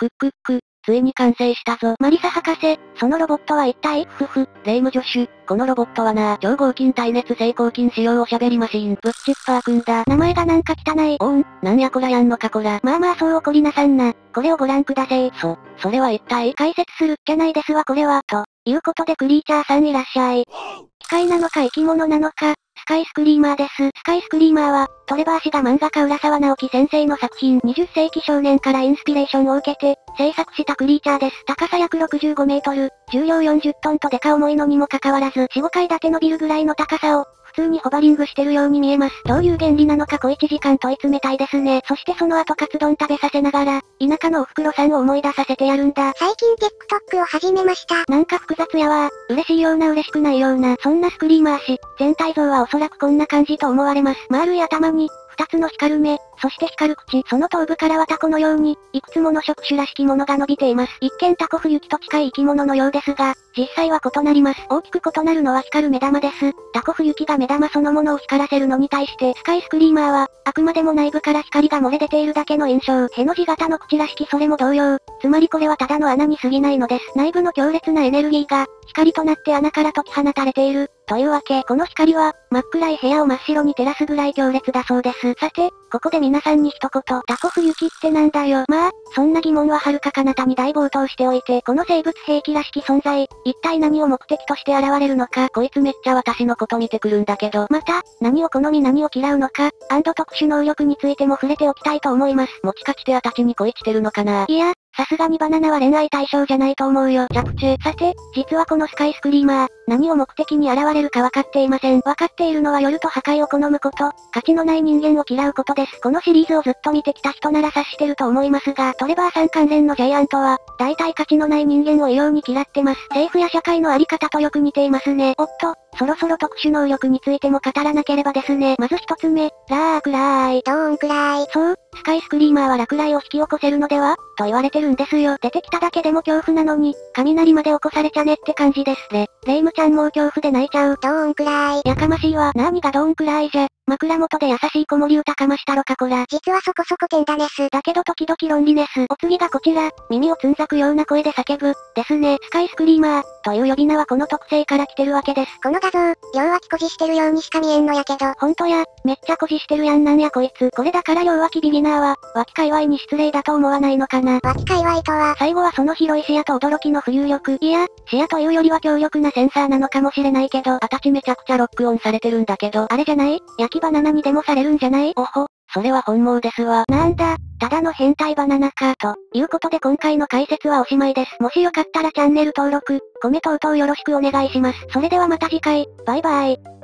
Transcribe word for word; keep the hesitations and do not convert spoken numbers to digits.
クックック、ついに完成したぞ。 マリサ博士、そのロボットは一体？ ふふ、レイム助手、このロボットはな、超合金耐熱成功筋仕様おしゃべりマシーン、ブッチッパーくんだ。 名前がなんか汚い。 おうん、なんやこらやんのかこら。 まあまあそう怒りなさんな。これをご覧ください。 そ、それは一体？ 解説するっきゃないですわこれは。ということでクリーチャーさんいらっしゃい。機械なのか生き物なのか、スカイスクリーマーです。スカイスクリーマーは、トレバー氏が漫画家浦沢直樹先生の作品にじゅっ世紀少年からインスピレーションを受けて、制作したクリーチャーです。高さ約ろくじゅうごメートル、重量よんじゅっトンとデカ重いのにもかかわらず、よん、ごかい建てのビルぐらいの高さを、普通にホバリングしてるように見えます。どういう原理なのか小いちじかん問い詰めたいですね。そしてその後カツ丼食べさせながら、田舎のお袋さんを思い出させてやるんだ。 最近 TikTok を始めました。 なんか複雑やわ。嬉しいような嬉しくないような。そんなスクリーマー氏、全体像はおそらくこんな感じと思われます。丸い頭に、二つの光る目、そして光る口、その頭部からはタコのように、いくつもの触手らしきものが伸びています。一見タコフユキと近い生き物のようですが、実際は異なります。大きく異なるのは光る目玉です。タコフユキが目玉そのものを光らせるのに対して、スカイスクリーマーは、あくまでも内部から光が漏れ出ているだけの印象。への字型の口らしきそれも同様。つまりこれはただの穴に過ぎないのです。内部の強烈なエネルギーが、光となって穴から解き放たれている。というわけ、この光は、真っ暗い部屋を真っ白に照らすぐらい強烈だそうです。さて、ここで皆さんに一言、タコフユキってなんだよ。まあ、そんな疑問は遥か彼方に大冒頭しておいて、この生物兵器らしき存在、一体何を目的として現れるのか。 こいつめっちゃ私のこと見てくるんだけど。 また、何を好み何を嫌うのか、アンド特殊能力についても触れておきたいと思います。 もちかちてあたちに恋してるのかな。 いや、さすがにバナナは恋愛対象じゃないと思うよ。 ジャプチェ。 さて、実はこのスカイスクリーマー、何を目的に現れるか分かっていません。分かっているのは夜と破壊を好むこと、価値のない人間を嫌うことです。このシリーズをずっと見てきた人なら察してると思いますが、トレバーさん関連のジャイアントは、大体価値のない人間を異様に嫌ってます。政府や社会のあり方とよく似ていますね。おっと、そろそろ特殊能力についても語らなければですね。まず一つ目、ラークラーイ。 ドーンくらい。 そう、スカイスクリーマーは落雷を引き起こせるのではと言われてるんですよ。出てきただけでも恐怖なのに、雷まで起こされちゃねって感じです。レ、レイムちゃんもう恐怖で泣いちゃう。 ドーンくらい。 やかましいわ。なーにがドーンくらいじゃ。枕元で優しい子守歌かましたろかこら。 実はそこそこ剣だネス。 だけど時々ロンリネス。お次がこちら、耳をつんざくような声で叫ぶ。ですね。スカイスクリーマー、という呼び名はこの特性から来てるわけです。 この画像、両脇こじしてるようにしか見えんのやけど。 ほんとや、めっちゃこじしてるやんなんやこいつ。これだから両脇ビギナーは、脇界隈に失礼だと思わないのかな。 脇界隈とは、 最後はその広い視野と驚きの浮遊力。いや、視野というよりは強力なセンサーなのかもしれないけど、 あたちめちゃくちゃロックオンされてるんだけど。 あれじゃない？焼きバナナにでもされるんじゃない？ おほ、それは本望ですわ。 なんだ、ただの変態バナナか。ということで今回の解説はおしまいです。もしよかったらチャンネル登録、コメ等々よろしくお願いします。それではまた次回、バイバイ。